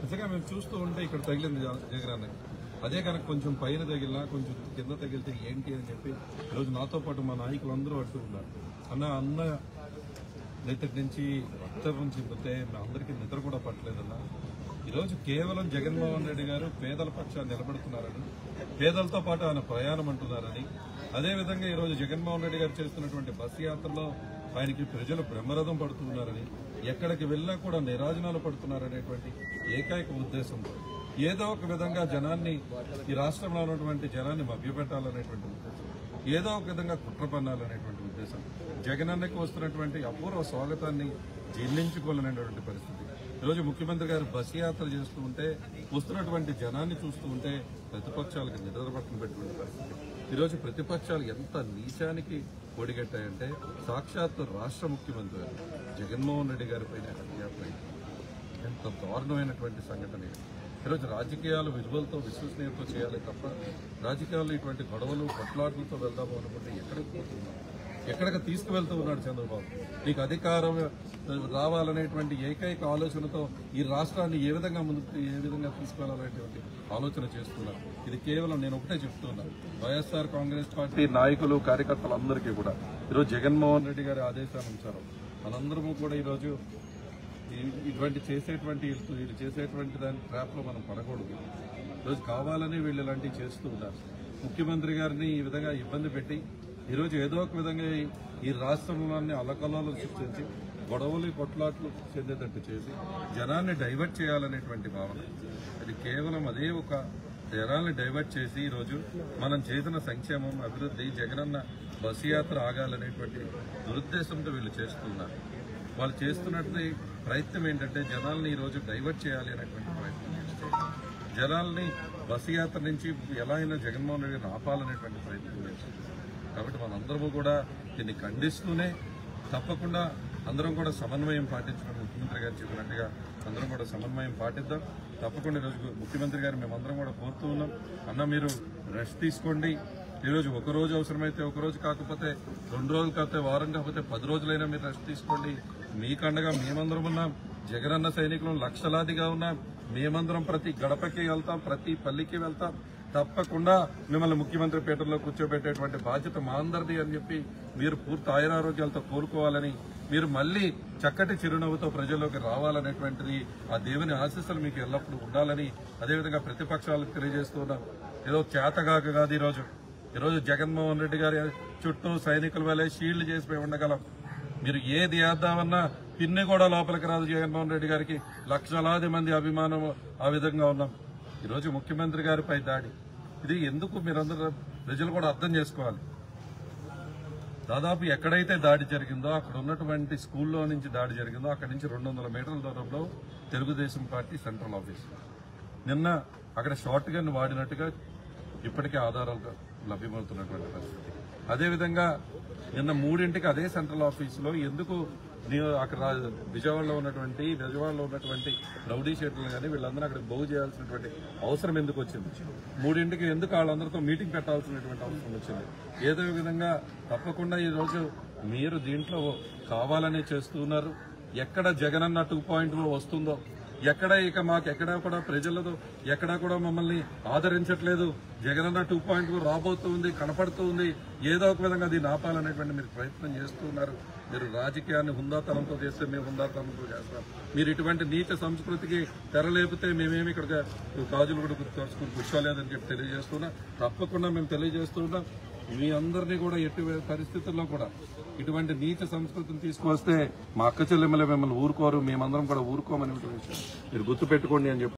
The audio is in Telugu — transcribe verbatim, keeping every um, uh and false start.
నిజంగా మేము చూస్తూ ఉంటే ఇక్కడ తగిలింది జగన్ అదే కనుక కొంచెం పైన తగిలినా కొంచెం కింద తగిలితే ఏంటి అని చెప్పి ఈరోజు నాతో పాటు మా నాయకులు అందరూ అంటూ ఉన్నారు. అన్న అన్న నిద్ర నుంచి అత్తర నుంచి పోతే మా అందరికీ నిద్ర కూడా పట్టలేదన్నా. ఈరోజు కేవలం జగన్మోహన్ రెడ్డి గారు పేదల పక్షాన్ని నిలబడుతున్నారని, పేదలతో పాటు ఆయన ప్రయాణం అంటున్నారని, అదేవిధంగా ఈరోజు జగన్మోహన్ రెడ్డి గారు చేస్తున్నటువంటి బస్సు యాత్రలో ఆయనకి ప్రజలు బ్రహ్మరథం పడుతున్నారని, ఎక్కడికి వెళ్ళినా కూడా నిరాజనాలు పడుతున్నారనేటువంటి ఏకైక ఉద్దేశంతో ఏదో ఒక విధంగా జనాన్ని, ఈ రాష్ట్రంలో ఉన్నటువంటి జనాన్ని మభ్యపెట్టాలనేటువంటి ఉద్దేశం, ఏదో ఒక విధంగా కుట్ర పన్నాలనేటువంటి ఉద్దేశం, జగనన్నకి వస్తున్నటువంటి అపూర్వ స్వాగతాన్ని జీర్ణించుకోవాలనేటువంటి పరిస్థితి. ఈరోజు ముఖ్యమంత్రి గారు బస్సు యాత్ర చేస్తూ ఉంటే వస్తున్నటువంటి జనాన్ని చూస్తూ ఉంటే ప్రతిపక్షాలకు నిద్రపట్టును పెట్టుకునే పరిస్థితి. ఈరోజు ప్రతిపక్షాలు ఎంత నీచానికి ఒడిగట్టాయంటే సాక్షాత్ రాష్ట్ర ముఖ్యమంత్రి జగన్మోహన్ రెడ్డి గారి పైన యాత్ర ఎంత దారుణమైనటువంటి సంఘటన. ఈరోజు రాజకీయాలు విలువలతో విశ్వసనీయతతో చేయాలి తప్ప రాజకీయాలు ఇటువంటి గొడవలు కొట్లాటలతో వెళ్దాము అనుకుంటే ఎక్కడికి పోతున్నాం, ఎక్కడికి తీసుకువెళ్తూ ఉన్నాడు చంద్రబాబు. నీకు అధికారం రావాలనేటువంటి ఏకైక ఆలోచనతో ఈ రాష్ట్రాన్ని ఏ విధంగా ముందుకు ఏ విధంగా తీసుకువెళ్లాలనేటువంటి ఆలోచన చేస్తున్నారు. ఇది కేవలం నేను ఒకటే చెప్తున్నాను, వైఎస్ఆర్ కాంగ్రెస్ పార్టీ నాయకులు కార్యకర్తలందరికీ కూడా ఈరోజు జగన్మోహన్ రెడ్డి గారి ఆదేశాలు ఉంచారు. మనందరము కూడా ఈరోజు ఇటువంటి చేసేటువంటి వీళ్ళు చేసేటువంటి దాని ట్రాప్ లో మనం పడకూడదు. ఈరోజు కావాలని వీళ్ళు ఇలాంటివి చేస్తూ ఉన్నారు. ముఖ్యమంత్రి గారిని ఈ విధంగా ఇబ్బంది పెట్టి ఈరోజు ఏదో ఒక విధంగా ఈ రాష్ట్రంలోని అలకలోలు సృష్టించి గొడవలు కొట్లాట్లు చెందేటట్టు చేసి జనాన్ని డైవర్ట్ చేయాలనేటువంటి భావన. అది కేవలం అదే ఒక జనాల్ని డైవర్ట్ చేసి ఈరోజు మనం చేసిన సంక్షేమం, అభివృద్ధి, జగనన్న బస్సు యాత్ర ఆగాలనేటువంటి దురుద్దేశంతో వీళ్ళు చేస్తున్నారు. వాళ్ళు చేస్తున్నట్టు ప్రయత్నం ఏంటంటే జనాల్ని ఈరోజు డైవర్ట్ చేయాలి అనేటువంటి ప్రయత్నం చేస్తారు. జనాల్ని బస్సు యాత్ర నుంచి ఎలా అయినా జగన్మోహన్ రెడ్డిని ఆపాలనేటువంటి ప్రయత్నం చేస్తారు. కాబట్టి మనందరము కూడా దీన్ని ఖండిస్తూనే తప్పకుండా అందరం కూడా సమన్వయం పాటించడం, ముఖ్యమంత్రి గారు చెప్పినట్టుగా అందరం కూడా సమన్వయం పాటిద్దాం. తప్పకుండా ఈరోజు ముఖ్యమంత్రి గారు మేమందరం కూడా కోరుతూ ఉన్నాం, అన్న మీరు రెస్ట్ తీసుకోండి. ఈరోజు ఒక రోజు అవసరమైతే ఒక రోజు కాకపోతే రెండు రోజులు కాకపోతే వారం కాకపోతే పది రోజులైనా మీరు రెస్ట్ తీసుకోండి. మీకండగా మేమందరం ఉన్నాం, జగనన్న సైనికులు లక్షలాదిగా ఉన్నాం. మేమందరం ప్రతి గడపకి వెళ్తాం, ప్రతి పల్లికి వెళ్తాం. తప్పకుండా మిమ్మల్ని ముఖ్యమంత్రి పీఠంలో కూర్చోబెట్టేటువంటి బాధ్యత మా అందరిది అని చెప్పి మీరు పూర్తి ఆయురారోగ్యాలతో కోరుకోవాలని, మీరు మళ్లీ చక్కటి చిరునవ్వుతో ప్రజల్లోకి రావాలనేటువంటిది ఆ దేవుని ఆశీస్సులు మీకు ఎల్లప్పుడూ ఉండాలని అదేవిధంగా ప్రతిపక్షాలకు తెలియజేస్తున్నాం. ఏదో చేతగాక కాదు ఈరోజు ఈరోజు జగన్మోహన్ రెడ్డి గారి చుట్టూ సైనికుల వల్లే షీల్డ్ చేసిపోయి ఉండగలం. మీరు ఏది వేద్దామన్నా పిన్ని కూడా లోపలికి రాదు. జగన్మోహన్ రెడ్డి గారికి లక్షలాది మంది అభిమానం ఆ విధంగా ఉన్నాం. ఈరోజు ముఖ్యమంత్రి గారిపై దాడి, ఇది ఎందుకు మీరందరూ ప్రజలు కూడా అర్థం చేసుకోవాలి. దాదాపు ఎక్కడైతే దాడి జరిగిందో అక్కడ ఉన్నటువంటి స్కూల్లో నుంచి దాడి జరిగిందో అక్కడి నుంచి రెండు వందల మీటర్ల దూరంలో తెలుగుదేశం పార్టీ సెంట్రల్ ఆఫీస్. నిన్న అక్కడ షార్ట్ గన్ వాడినట్టుగా ఇప్పటికే ఆధారాలు లభ్యమవుతున్నటువంటి పరిస్థితి. అదేవిధంగా నిన్న మూడింటికి అదే సెంట్రల్ ఆఫీసులో ఎందుకు అక్కడ విజయవాడలో ఉన్నటువంటి విజయవాడలో ఉన్నటువంటి రౌడీ షీటర్లు కానీ వీళ్ళందరూ అక్కడ బౌ చేయాల్సినటువంటి అవసరం ఎందుకు వచ్చింది? మూడింటికి ఎందుకు వాళ్ళందరితో మీటింగ్ పెట్టాల్సినటువంటి అవసరం వచ్చింది? ఏదో విధంగా తప్పకుండా ఈరోజు మీరు దీంట్లో కావాలనే చేస్తున్నారు. ఎక్కడ జగనన్న టూ పాయింట్ వస్తుందో, ఎక్కడ ఇక మాకు ఎక్కడా కూడా ప్రజలతో ఎక్కడా కూడా మమ్మల్ని ఆదరించట్లేదు, జగనన్న టూ పాయింట్ రాబోతుంది, కనపడుతూ ఉంది, ఏదో ఒక విధంగా దీన్ని ఆపాలనేటువంటి మీరు ప్రయత్నం చేస్తున్నారు. మీరు రాజకీయాన్ని హుందాతనంతో చేస్తే మేము హుందాతనంతో చేస్తాం. మీరు ఇటువంటి నీచ సంస్కృతికి తెరలేపితే మేమేమి ఇక్కడ గాజులు కూడా తోచుకుని కూర్చోలేదని చెప్పి తెలియజేస్తున్నా. తప్పకుండా మేము తెలియజేస్తున్నాం, మీ అందరినీ కూడా ఎట్టి పరిస్థితుల్లో కూడా ఇటువంటి నీచ సంస్కృతిని తీసుకువస్తే మా అక్క చెల్లెమ్మలే మిమ్మల్ని ఊరుకోరు, మేమందరం కూడా ఊరుకోమని విషయం మీరు గుర్తుపెట్టుకోండి అని చెప్పి